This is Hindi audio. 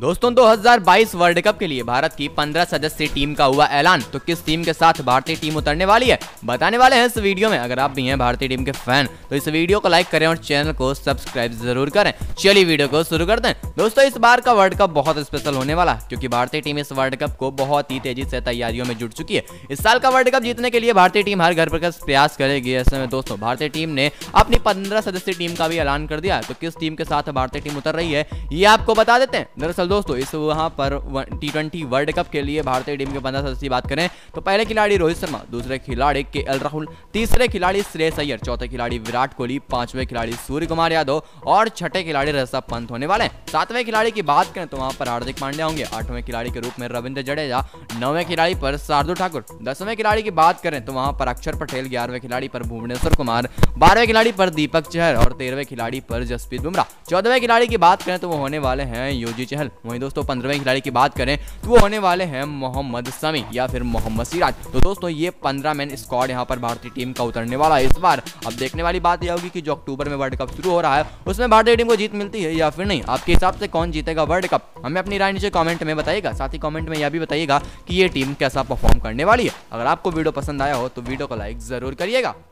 दोस्तों 2022 वर्ल्ड कप के लिए भारत की 15 सदस्यीय टीम का हुआ ऐलान। तो किस टीम के साथ भारतीय टीम उतरने वाली है बताने वाले हैं इस वीडियो में। अगर आप भी हैं भारतीय टीम के फैन तो इस वीडियो को लाइक करें और चैनल को सब्सक्राइब जरूर करें। चलिए वीडियो को शुरू करते हैं। दोस्तों इस बार का वर्ल्ड कप बहुत स्पेशल होने वाला है क्योंकि भारतीय टीम इस वर्ल्ड कप को बहुत ही तेजी से तैयारियों में जुट चुकी है। इस साल का वर्ल्ड कप जीतने के लिए भारतीय टीम हर घर पर प्रयास करेगी। ऐसे में दोस्तों भारतीय टीम ने अपनी 15 सदस्यीय टीम का भी ऐलान कर दिया है। तो किस टीम के साथ भारतीय टीम उतर रही है ये आपको बता देते हैं। दरअसल दोस्तों इस वहां पर T20 वर्ल्ड कप के लिए भारतीय टीम के 15 सदस्य बात करें तो पहले खिलाड़ी रोहित शर्मा, दूसरे खिलाड़ी KL राहुल, तीसरे खिलाड़ी श्रेयस अय्यर, चौथे खिलाड़ी विराट कोहली, पांचवें खिलाड़ी सूर्य कुमार यादव और छठे खिलाड़ी ऋषभ पंत होने वाले हैं। सातवें खिलाड़ी की बात करें तो वहां पर हार्दिक पांड्या होंगे, आठवें खिलाड़ी के रूप में रविंद्र जडेजा, नौवें खिलाड़ी पर शार्दुल ठाकुर, 10वें खिलाड़ी की बात करें तो वहां पर अक्षर पटेल, 11वें खिलाड़ी पर भुवनेश्वर कुमार, 12वें खिलाड़ी पर दीपक चहर और 13वें खिलाड़ी पर जसप्रीत बुमराह। 14वें खिलाड़ी की बात करें तो वो होने वाले हैं युजवेंद्र चहल। वहीं दोस्तों 15वें खिलाड़ी की बात करें तो वो होने वाले हैं मोहम्मद शमी या फिर मोहम्मद सिराज। तो दोस्तों ये 15 मैन स्क्वाड यहां पर भारतीय टीम का उतरने वाला है इस बार। अब देखने वाली बात यह होगी कि जो अक्टूबर में वर्ल्ड कप शुरू हो रहा है उसमें भारतीय टीम को जीत मिलती है या फिर नहीं। आपके हिसाब से कौन जीतेगा वर्ल्ड कप, हमें अपनी राय नीचे कमेंट में बताइएगा। साथ ही कमेंट में यह भी बताइएगा कि ये टीम कैसा परफॉर्म करने वाली है। अगर आपको वीडियो पसंद आया हो तो वीडियो को लाइक जरूर करिएगा।